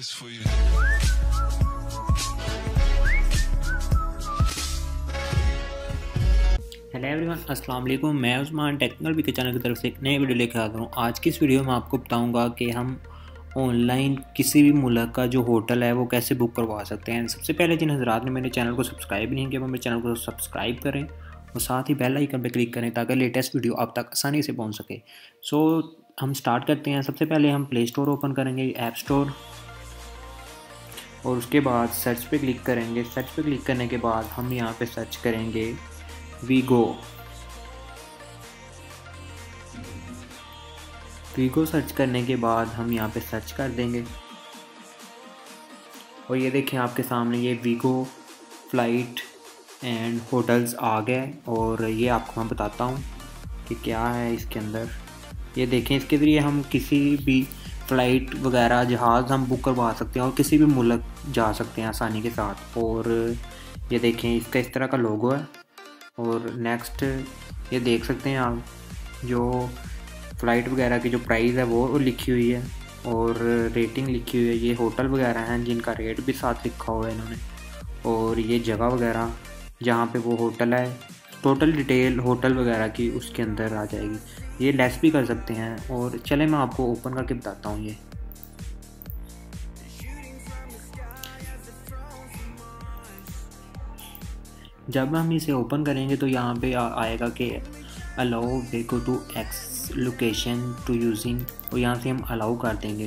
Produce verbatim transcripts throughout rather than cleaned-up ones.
this for you. Hello everyone, अस्सलाम वालेकुम। मैं उस्मान टेक्निकल वीके चैनल की तरफ से एक नई वीडियो लेकर आता हूँ। आज की इस वीडियो में आपको बताऊँगा कि हम ऑनलाइन किसी भी मुल्क का जो होटल है वो कैसे बुक करवा सकते हैं। सबसे पहले जिन हज़रात ने मेरे चैनल को सब्सक्राइब नहीं किया वो मेरे चैनल को सब्सक्राइब करें और साथ ही बेल आइकन पर क्लिक करें ताकि लेटेस्ट वीडियो आप तक आसानी से पहुँच सके। सो हम स्टार्ट करते हैं। सबसे पहले हम प्ले स्टोर ओपन करेंगे, ऐप स्टोर, और उसके बाद सर्च पे क्लिक करेंगे। सर्च पे क्लिक करने के बाद हम यहाँ पे सर्च करेंगे वीगो। वीगो सर्च करने के बाद हम यहाँ पे सर्च कर देंगे और ये देखें आपके सामने ये वीगो फ्लाइट एंड होटल्स आ गए। और ये आपको मैं बताता हूँ कि क्या है इसके अंदर। ये देखें, इसके ज़रिए हम किसी भी फ़्लाइट वगैरह जहाज़ हम बुक करवा सकते हैं और किसी भी मुल्क जा सकते हैं आसानी के साथ। और ये देखें इसका इस तरह का लोगो है। और नेक्स्ट ये देख सकते हैं आप, जो फ़्लाइट वगैरह की जो प्राइस है वो लिखी हुई है और रेटिंग लिखी हुई है। ये होटल वगैरह हैं जिनका रेट भी साथ लिखा हुआ है इन्होंने, और ये जगह वगैरह जहाँ पे वो होटल है, टोटल डिटेल होटल वगैरह की उसके अंदर आ जाएगी। ये लेस भी कर सकते हैं। और चले मैं आपको ओपन करके बताता हूँ। ये जब हम इसे ओपन करेंगे तो यहाँ पे आ, आएगा कि allow Wego to access location to using, और यहाँ से हम अलाउ कर देंगे।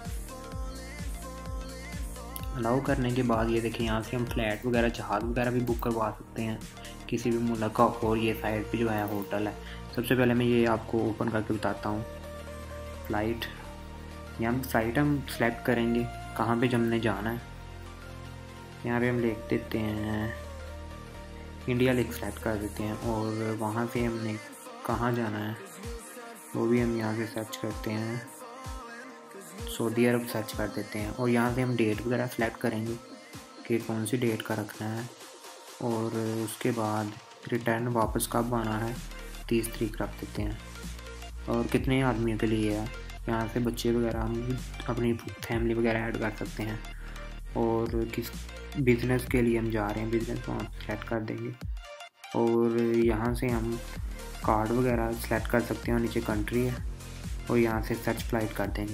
अलाउ करने के बाद ये देखिए यहाँ से हम फ्लैट वगैरह जहाज़ वगैरह भी बुक करवा सकते हैं किसी भी मुल्क का। और ये साइड पे जो है होटल है। सबसे पहले मैं ये आपको ओपन करके बताता हूँ। फ़्लाइट, यहाँ हम फ़्लाइट हम सेलेक्ट करेंगे कहाँ पे हमने जाना है। यहाँ पे हम लिख देते हैं इंडिया, लिख सेलेक्ट कर देते हैं। और वहाँ से हमने कहाँ जाना है वो भी हम यहाँ से सर्च करते हैं, सऊदी अरब सर्च कर देते हैं। और यहाँ से हम डेट वगैरह सेलेक्ट करेंगे कि कौन सी डेट का रखना है। और उसके बाद रिटर्न वापस कब आना है, तीस तारीख रख देते हैं। और कितने आदमियों के लिए है, यहाँ से बच्चे वगैरह हम अपनी फैमिली वगैरह ऐड कर सकते हैं। और किस बिज़नेस के लिए हम जा रहे हैं, बिज़नेस वहाँ सेलेक्ट कर देंगे। और यहाँ से हम कार्ड वगैरह सेलेक्ट कर सकते हैं और नीचे कंट्री है और यहाँ से सर्च फ्लाइट कर देंगे।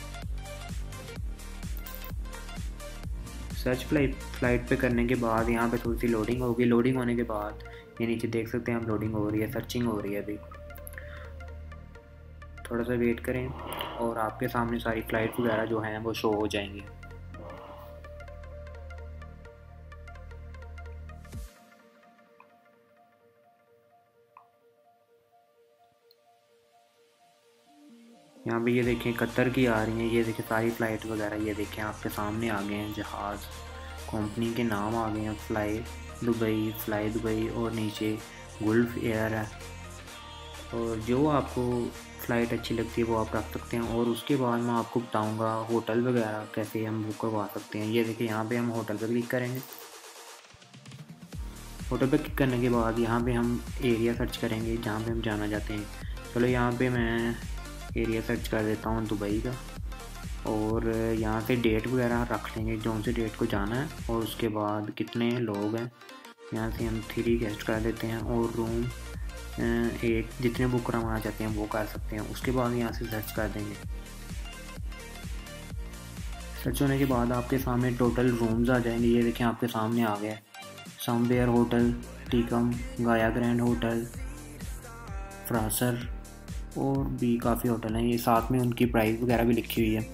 सर्च फ्लाइट फ्लाइट पे करने के बाद यहाँ पे थोड़ी सी लोडिंग होगी। लोडिंग होने के बाद ये नीचे देख सकते हैं हम लोडिंग हो रही है, सर्चिंग हो रही है। अभी थोड़ा सा वेट करें और आपके सामने सारी फ़्लाइट वगैरह जो हैं वो शो हो जाएंगी। यहाँ पे ये देखें कतर की आ रही हैं। ये देखें सारी फ़्लाइट वगैरह ये देखें आपके सामने आ गए हैं। जहाज़ कंपनी के नाम आ गए हैं, फ़्लाई दुबई, फ़्लाई दुबई, और नीचे गुल्फ एयर है। और जो आपको फ़्लाइट अच्छी लगती है वो आप रख सकते हैं। और उसके बाद मैं आपको बताऊंगा होटल वगैरह कैसे हम बुक करवा सकते हैं। ये देखिए यहाँ पे हम होटल पर क्लिक करेंगे। होटल पर क्लिक करने के बाद यहाँ पे हम एरिया सर्च करेंगे जहाँ पे हम जाना चाहते हैं। चलो यहाँ पे मैं एरिया सर्च कर देता हूँ दुबई का। और यहाँ से डेट वगैरह रख लेंगे जौन से डेट को जाना है। और उसके बाद कितने लोग हैं, यहाँ से हम थ्री गेस्ट कर देते हैं। और रूम एक जितने बुक करवाना चाहते हैं वो कर सकते हैं। उसके बाद यहाँ से सर्च कर देंगे। सर्च होने के बाद आपके सामने टोटल रूम्स आ जाएंगे। ये देखें आपके सामने आ गया समवेयर होटल, टीकम, गाया ग्रैंड होटल, फ्रासर, और भी काफ़ी होटल हैं। ये साथ में उनकी प्राइस वगैरह भी लिखी हुई है।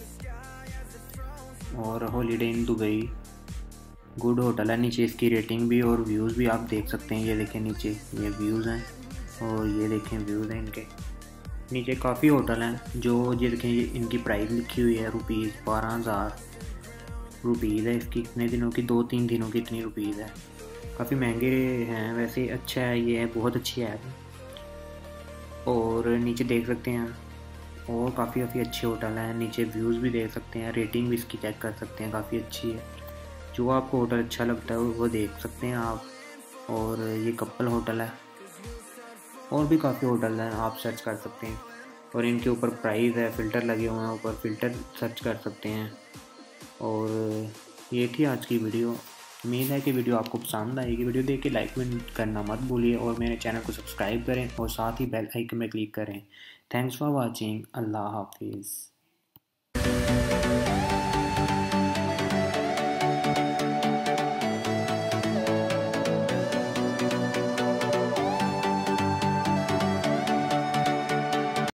और Holiday Inn Dubai good hotel है। नीचे इसकी रेटिंग भी और व्यूज़ भी आप देख सकते हैं। ये देखें नीचे ये व्यूज़ हैं और ये देखें व्यूज़ हैं इनके नीचे। काफ़ी होटल हैं जो ये देखें, ये इनकी प्राइस लिखी हुई है रुपीज़ बारह हज़ार रुपीज़ है इसकी। कितने दिनों की, दो तीन दिनों की इतनी रुपीज़ है। काफ़ी महंगे हैं वैसे। अच्छा है, ये है बहुत अच्छी ऐप है। और नीचे देख सकते हैं और काफ़ी काफ़ी अच्छे होटल हैं। नीचे व्यूज़ भी देख सकते हैं, रेटिंग भी इसकी चेक कर सकते हैं, काफ़ी अच्छी है। जो आपको होटल अच्छा लगता है वो देख सकते हैं आप। और ये कपल होटल है। और भी काफ़ी होटल हैं, आप सर्च कर सकते हैं। और इनके ऊपर प्राइस है, फ़िल्टर लगे हुए हैं ऊपर, फ़िल्टर सर्च कर सकते हैं। और ये थी आज की वीडियो। उम्मीद है कि वीडियो आपको पसंद आएगी। वीडियो देख के लाइक में करना मत भूलिए और मेरे चैनल को सब्सक्राइब करें और साथ ही बेल आइकन में क्लिक करें। Thanks for watching. अल्लाह हाफिज़।